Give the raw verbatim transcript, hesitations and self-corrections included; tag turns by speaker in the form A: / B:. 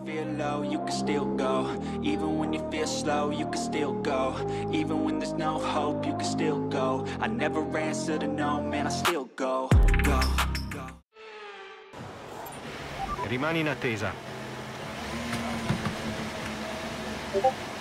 A: feel low, you can still go. Even when you feel slow, you can still go. Even when there's no hope, you can still go. I never answer to no, man, I still go. Go, go.
B: Rimani in attesa.